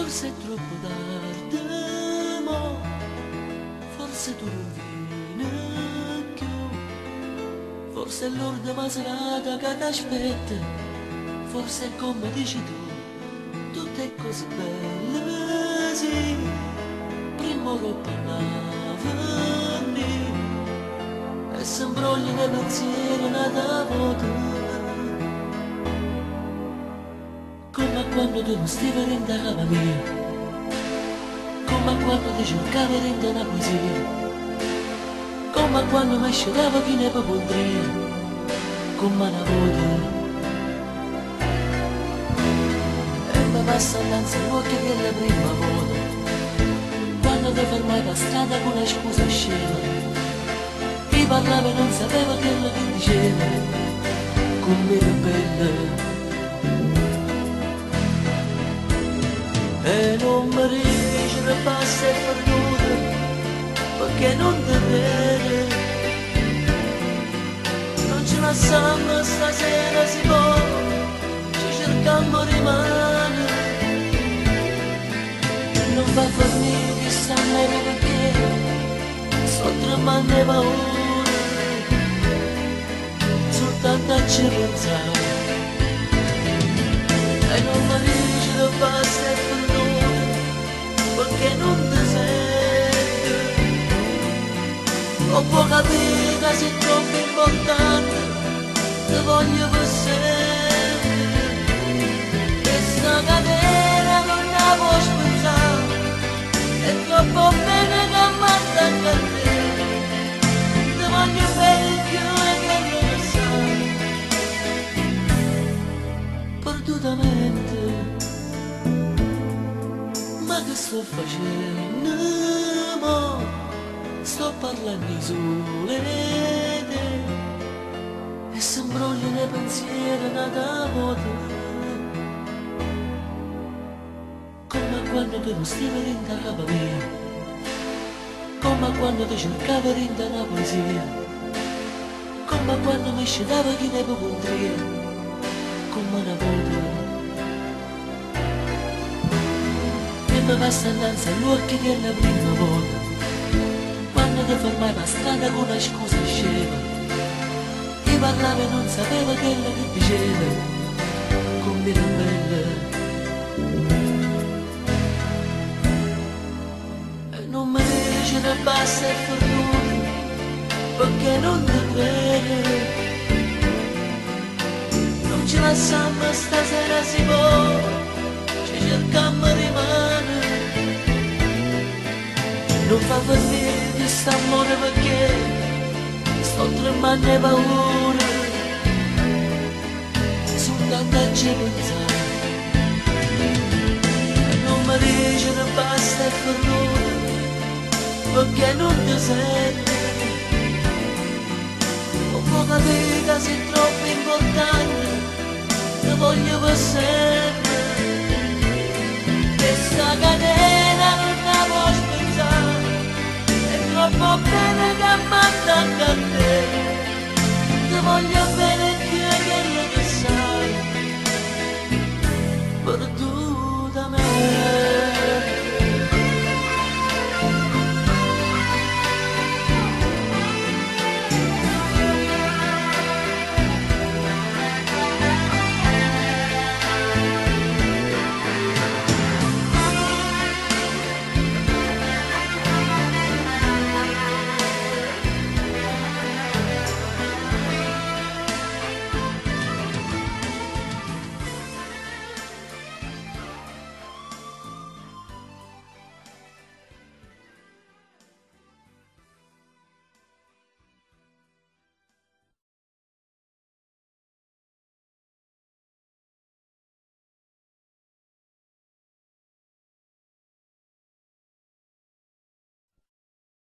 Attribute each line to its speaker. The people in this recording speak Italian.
Speaker 1: Forse è troppo tardi, mo, forse tu non vieni più, forse è l'ultima serata che ti aspetta, forse è come dici tu, tutte cose belle, sì, prima lo parlavi, e si imbroglia nei pensieri una volta. Come quando tu non stavi dentro la cava mia, come quando ti cercavi dentro una poesia, come quando mi sceglieva chi ne potria, come una volta. E mi passa innanzi all'occhio che è la prima volta, quando ti fermai per strada con una scusa scema, ti parlava e non sapeva quello che diceva, come era bella. E non mi dici che passa e perduta, perché non ti vede. Non ce la sanno stasera si può, ci cercammo rimane. Non va a fornire che stanno perché, sto tremando di paura, soltanto a ci pensare. E non mi dici che passa e perduta, perché non ti senti, o può capire che sei troppo importante, ti voglio per sempre, e sta catena non la puoi spezzare, è troppo bene che m'attacca a te, ti voglio bene più e che non sai, perdutamente. Ma che sto facendo, mo? Sto parlando di sole te, e si imbroglia nei pensieri una volta, come quando tu non stavi dentro la cava mia, come quando ti cercavo dentro una poesia, come quando mi sceglieva chi ne potria, come una volta. Mi passa innanzi all'occhio che è la prima volta, quando ti fermai per strada con una scusa scema, ti parlava e non sapeva quello che diceva, come era bella. E non mi dici che passa e perduta, perché non ti crede. Non ce la sanno stasera si può, ci cercammo rimane. Non fa per dire di st'amore perché sto tremando di paura, soltanto a ci pensare. E non mi dici che basta e perduta, perché non ti senti, o può capire che sei troppo importante, ti voglio per sempre, e sta catena non la puoi spezzare, troppo bene che m'attacca a te.